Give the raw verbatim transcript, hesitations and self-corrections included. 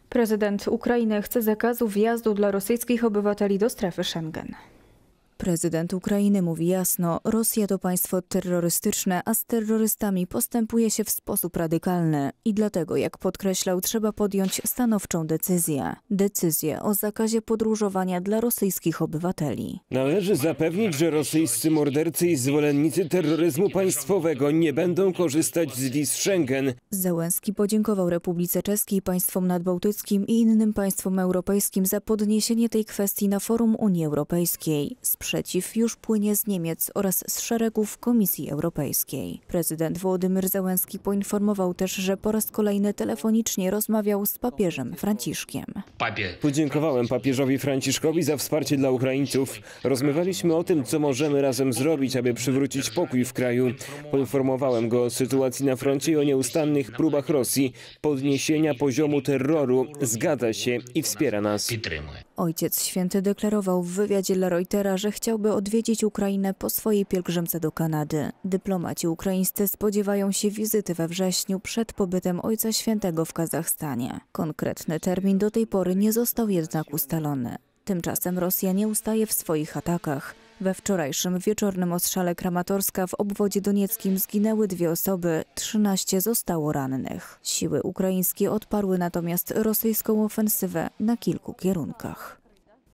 Prezydent Ukrainy chce zakazu wjazdu dla rosyjskich obywateli do strefy Schengen. Prezydent Ukrainy mówi jasno, Rosja to państwo terrorystyczne, a z terrorystami postępuje się w sposób radykalny. I dlatego, jak podkreślał, trzeba podjąć stanowczą decyzję. Decyzję o zakazie podróżowania dla rosyjskich obywateli. Należy zapewnić, że rosyjscy mordercy i zwolennicy terroryzmu państwowego nie będą korzystać z wiz Schengen. Zełenski podziękował Republice Czeskiej, państwom nadbałtyckim i innym państwom europejskim za podniesienie tej kwestii na forum Unii Europejskiej. Sprzeciw już płynie z Niemiec oraz z szeregów Komisji Europejskiej. Prezydent Wołodymyr Zełenski poinformował też, że po raz kolejny telefonicznie rozmawiał z papieżem Franciszkiem. Podziękowałem papieżowi Franciszkowi za wsparcie dla Ukraińców. Rozmawialiśmy o tym, co możemy razem zrobić, aby przywrócić pokój w kraju. Poinformowałem go o sytuacji na froncie i o nieustannych próbach Rosji podniesienia poziomu terroru. Zgadza się i wspiera nas. Ojciec Święty deklarował w wywiadzie dla Reutera, że chciałby odwiedzić Ukrainę po swojej pielgrzymce do Kanady. Dyplomaci ukraińscy spodziewają się wizyty we wrześniu przed pobytem Ojca Świętego w Kazachstanie. Konkretny termin do tej pory nie został jednak ustalony. Tymczasem Rosja nie ustaje w swoich atakach. We wczorajszym wieczornym ostrzale Kramatorska w obwodzie donieckim zginęły dwie osoby, trzynaście zostało rannych. Siły ukraińskie odparły natomiast rosyjską ofensywę na kilku kierunkach.